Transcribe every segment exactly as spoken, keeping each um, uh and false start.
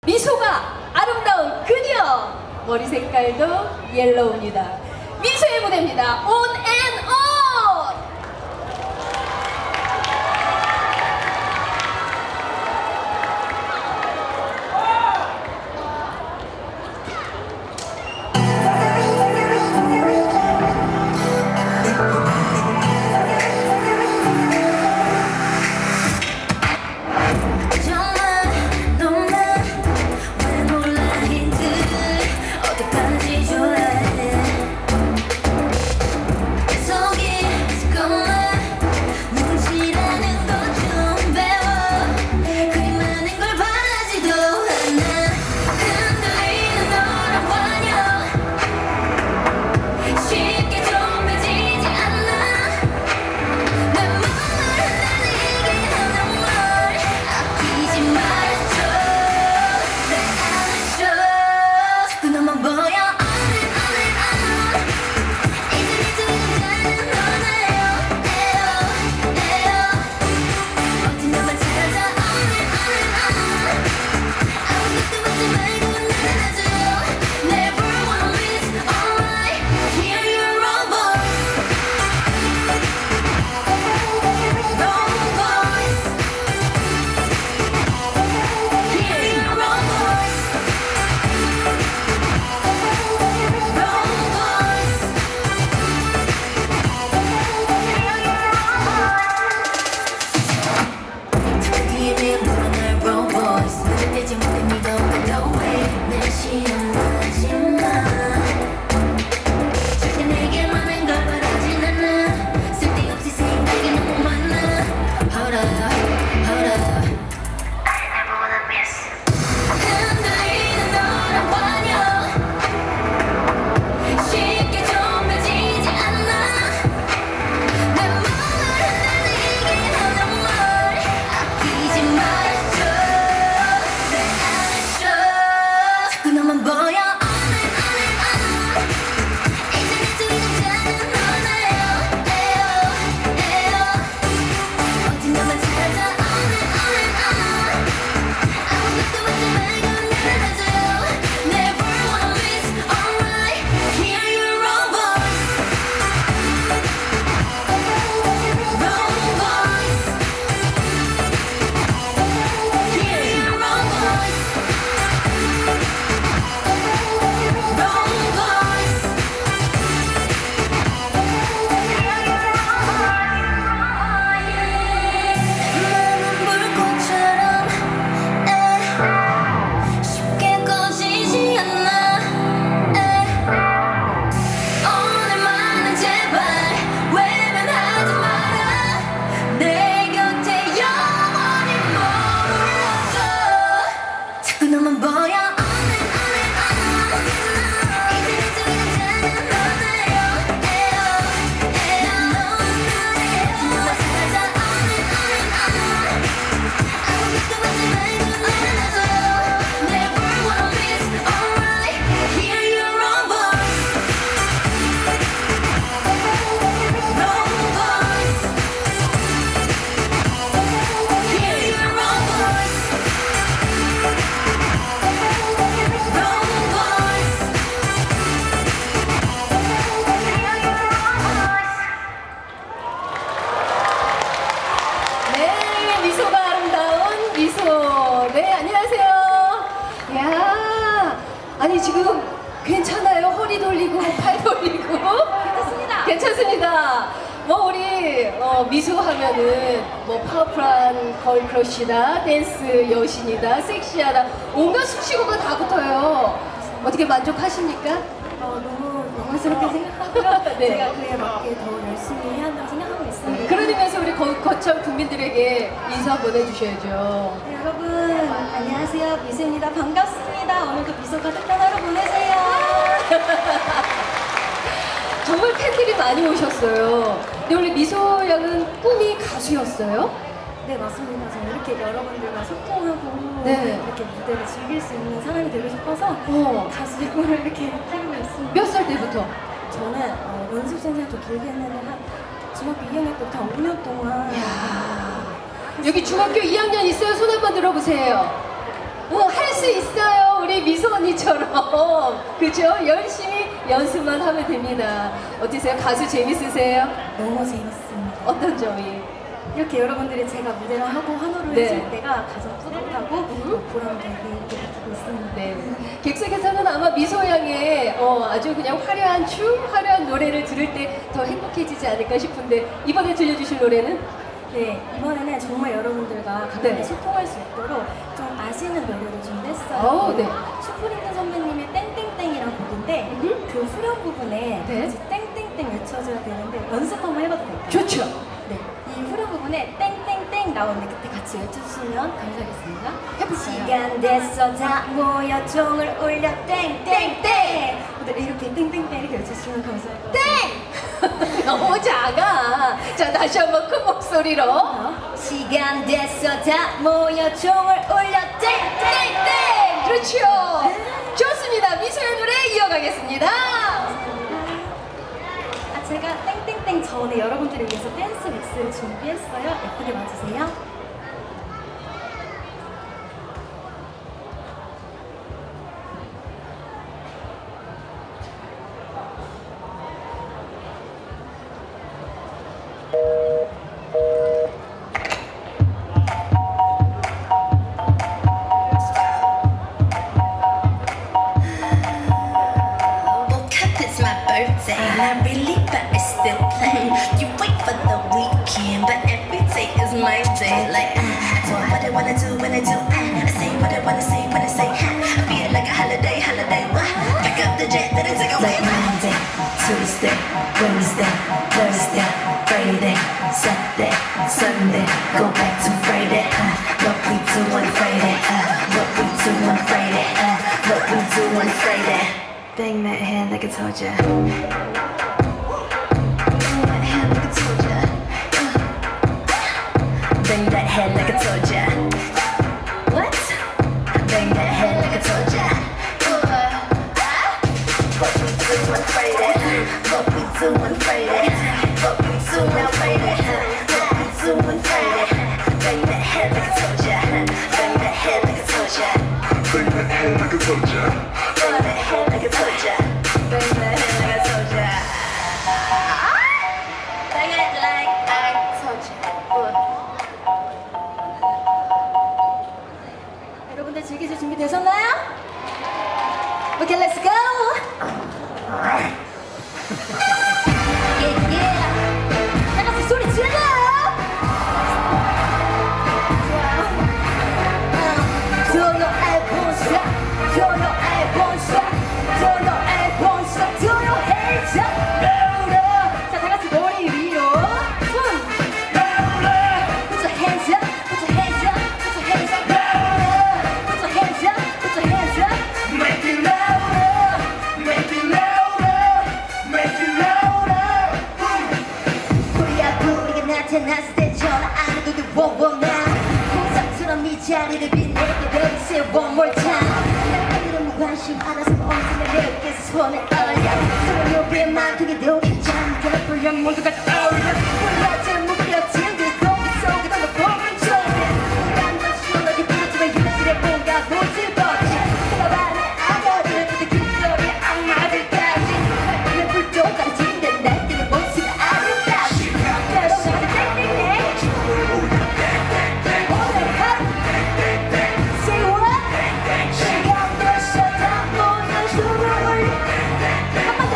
미소가 아름다운 그녀! 머리 색깔도 옐로우입니다. 미소의 무대입니다. On and On! 아니 지금 괜찮아요? 허리 돌리고 팔 돌리고 괜찮습니다. 괜찮습니다. 뭐 우리 어, 미소 하면은 뭐 파워풀한 걸크러쉬다, 댄스 여신이다, 섹시하다, 온갖 수식어가 다 붙어요. 어떻게 만족하십니까? 어, 너무 영광스럽게 생각하고요. 네. 제가 그에 맞게 더 열심히 해야 한다고 생각하고 있습니다. 그러면서 우리 거, 거참 국민들에게 인사 보내주셔야죠. 네, 여러분 안녕하세요, 미소입니다. 반갑습니다. 오늘도 미소 가득한 하루 보내세요. 정말 팬들이 많이 오셨어요. 근데 원래 미소 양은 꿈이 가수였어요? 네, 맞습니다. 저는 이렇게 여러분들과 소통하고 네. 이렇게 무대를 즐길 수 있는 사람이 되고 싶어서 어. 가수의 꿈을 이렇게 키우고 있습니다. 몇 살 때부터? 저는 어, 연습생을 좀 길게 했는데 한 중학교 이 학년 때부터 오 년 동안 이야. 여기 중학교 이 학년 있어요? 손 한번 들어보세요. 어, 할 수 있어? 우리 미소 언니처럼 그죠? 열심히 연습만 하면 됩니다. 어떠세요? 가수 재밌으세요? 너무 재밌습니다. 어떤 점이? 이렇게 여러분들이 제가 무대를 하고 환호를 네. 해줄 때가 가장 뿌듯하고 또 보람되게 이렇게 느끼고 있습니다. 네. 객석에서는 아마 미소 양의 어, 아주 그냥 화려한 춤, 화려한 노래를 들을 때 더 행복해지지 않을까 싶은데 이번에 들려주실 노래는? 네, 이번에는 정말 여러분들과 가깝게 네. 소통할 수 있도록 좀 아시는 노래를 준비했어요. 어, 네. 슈프림트 선배님의 땡땡땡이라는 곡인데 음흠. 그 후렴 부분에 네. 같이 땡땡땡 외쳐줘야 되는데 연습 한번 해봐도 될까요? 좋죠. 네, 이 후렴 부분에 땡땡땡 나오는데 그때 같이 외쳐주시면 감사하겠습니다. 해볼까요? 시간 됐어 다 모여 종을 울려 땡땡땡 오늘 이렇게 땡땡땡 이렇게 외쳐주시면 감사할 것 같아요. 땡! 너무 작아. 자, 다시 한번 큰 목소리로. 시간 됐어 다 모여 종을 울려 땡땡땡 그렇죠. 좋습니다. 미소의 노래 이어가겠습니다. 아, 제가 땡땡땡 전에 여러분들을 위해서 댄스 믹스를 준비했어요. 예쁘게 봐주세요. Not really, but I still play. You wait for the weekend, but every day is my day. Like, uh, I do what I wanna do when I do. Uh, I say what I wanna say when I say. Uh, I feel like a holiday, holiday. Uh, pick up the jet, then I take away. Like Monday, Tuesday, Wednesday, Thursday, Friday, Saturday, Sunday. Go back to Friday. Uh, what we do on Friday. Uh, what we do on Friday. Uh, what we do on Friday. Bang that hand like I told ya. Bang that head like I told ya. What? Bang that head like I told ya. What we do on Friday? What we do on Friday? What we do now Friday? What we do on Friday? Bang that head like I told ya. Bang that head like I told ya. Bang that head like I told ya. Bang that head like I told ya. Bang that head like I told ya. Bang it like I told ya. 여러분들 즐기실 준비 되셨나요? Okay, let's go! Yeah, yeah! 다 같이 소리 질러! 좋아요. 조용해 본사, 조용해 본사, 조용해 본사, 조용해져! 자, 다 같이 머리 위로. 손! Put your hands up, put your hands up, put your hands up. Put your hands up, put your hands up. Make it louder, make it louder, make it louder. 우리야 우리가 나타났을 때 전화 안 해도 돼 one one now. 공상처럼 이 자리를 빛내게 baby say one more time. 난 이런 무관심 알아서 언제나 내게 손에 올려. 소리 높이만 크게 도 괜찮은 불량 모두가 떠올려. 우리가 제일 무기력진 그 공기 속에도 너 보면 좋네. 우리가 너 시원하게 부르지만 유난스레 뭔가 못을 뻗지. 내가 말해 아가리를 그때 그 소리에 안 맞을까지. 내 불도 가르치는데 날 때는 모습이 아름답지. 여러분 땡땡땡 오늘 하루 Say what? 시간 됐어 다 모여 숨을 올려. 한 번 더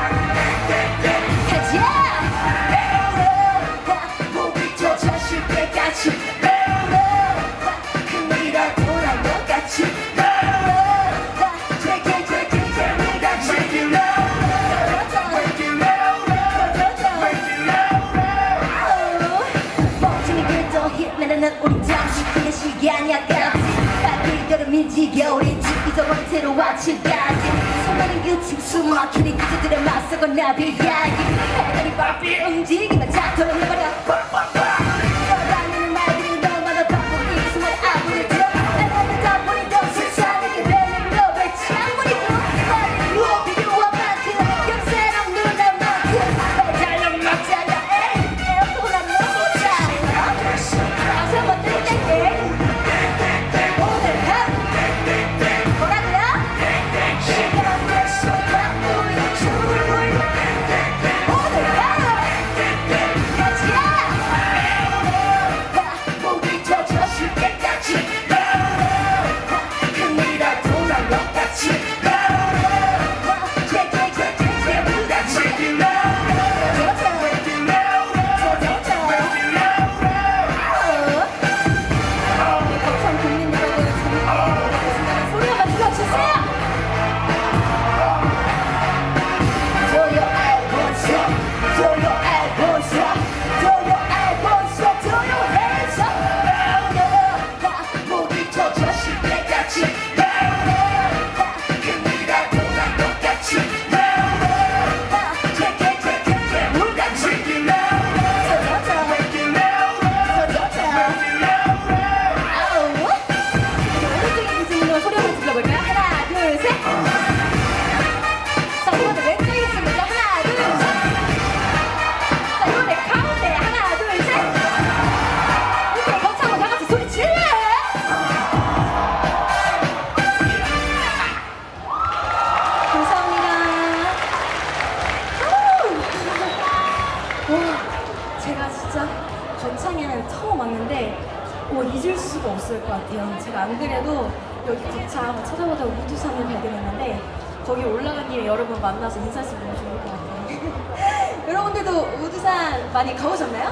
가자. 목이 젖어질 때까지 큰일이라 돌아 너같이 제게 제게 제게같이 Make it louder, make it louder, make it louder. 멋지게 그래도 힘내는 우리 잠시 그의 시간이 아깝지. 발길걸음인 지겨울인지 잊어버린 새로운 아침까지. 수많은 규칙 숨막히는 그들의 맞서고 나비야기. 해결이 바삐 움직이면 작도록 해버려. 떠다니는 말들이 너무나 바쁘니 이 숨을 아무리 들어. 나는 덕분이 더 세상에게 되는 러브의 창문이고 빨리 누워 비교와 만큼 역사랑 누나만큼 매달려 막자야. 에이 에어컨 안 넣어보자. 다시 한번 땡땡땡 오늘 하루 뭐라고요? 안 그래도 여기 거창 찾아보다 우두산을 발견했는데 거기 올라간 김에 여러분 만나서 인사했으면 좋을 것 같아요. 여러분들도 우두산 많이 가보셨나요?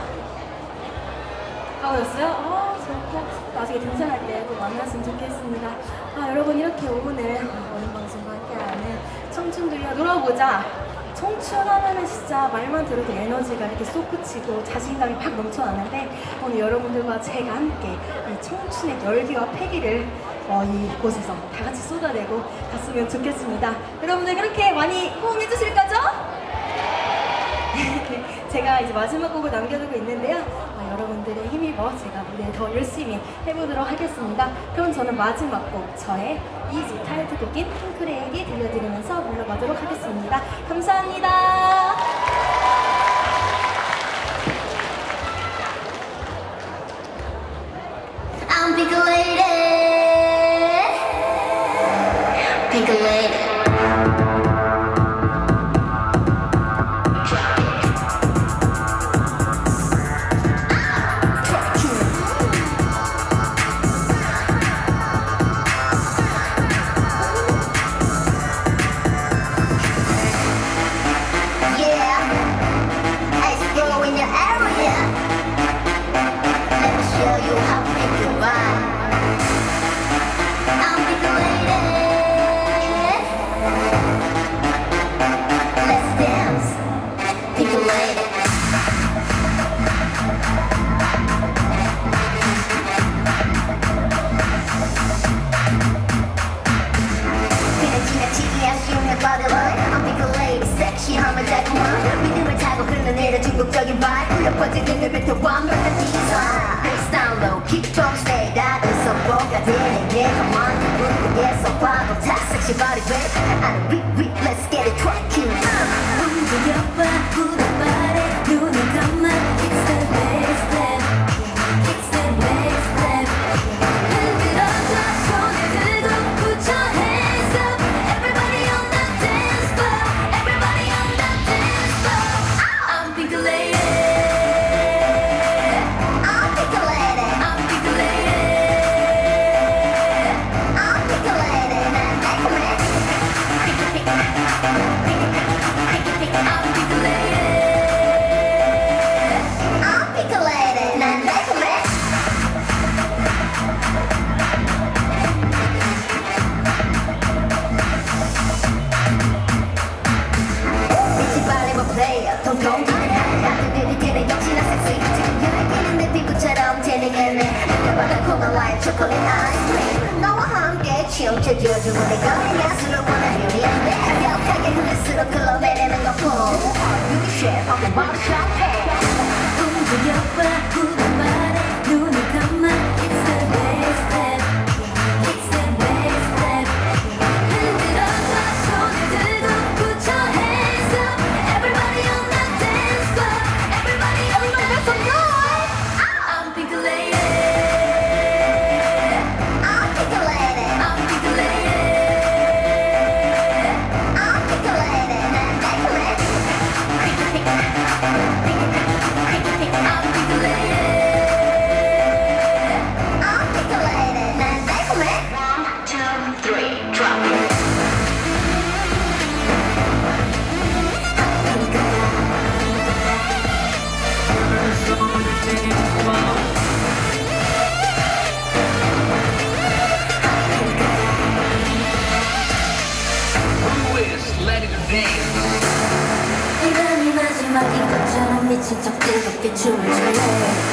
가보셨어요? 어, 저도 나중에 등산할 때 또 만났으면 좋겠습니다. 아, 여러분 이렇게 오늘 오늘 방송과 함께하는 청춘들이야 놀아보자. 청춘 하면은 진짜 말만 들어도 에너지가 이렇게 솟구치고 자신감이 팍 넘쳐나는데 오늘 여러분들과 제가 함께 이 청춘의 열기와 패기를 어, 이곳에서 다 같이 쏟아내고 갔으면 좋겠습니다. 여러분들 그렇게 많이 호응해 주실 거죠? 제가 이제 마지막 곡을 남겨두고 있는데요. 아, 여러분들의 힘입어 제가 무대 더 열심히 해보도록 하겠습니다. 그럼 저는 마지막 곡 저의 이 집 타이틀곡인 핑크레이디 들려드리면서 물러가도록 하겠습니다. 감사합니다. I'm Pink Lady, Pink Lady. 중국적인 vibe 몇 번째 등급부터 완벽한 디자인 Bass down low, keep strong, stay down 선보가 되는 내가 만든 분위기에서 봐도 다 sexy body babe I rip rip let's get it twerking 움직여봐 부들바래 눈을 감아 It's the bass step It's the bass step 흔들어줘 손을 들고 put your hands up Everybody on the dance floor Everybody on the dance floor I'm Pink Lady I'm Pink Lady I'm Pink Lady I'm Pink Lady 난 달콤해 Pink Pink Pink Pink I'm Pink Lady I'm Pink Lady 난 달콤해 빛이 발리면 player 통통 튀는 나들들이 뛰는 역시나 섹시 지금 열기는 내 피부처럼 태닝했네 느껴봐도 콩한 라인 초콜릿 아이스크림 너와 함께 취용체줘주고 내가 내 야수를 원한 요리한데 격하게 흐를수록 글러내리는 거품 유리 쉐프 하고 바로 샴페인 움직여봐 부들바래 눈을 감아 It's the bass step It's the bass step 흔들어줘 손을 들고 put your hands up Everybody on the dance floor Everybody on the dance floor I'm Pink Lady I'm Pink Lady I'm Pink Lady I'm Pink Lady 난 달콤해 Pink Pink Pink Pink Pink I'm Pink Lady I'm Pink Lady 난 달콤해 One, two, three, drop it Who is Lady to Dance? 이름이 마지막인 것처럼 미친 척 뜨겁게 춤을 출래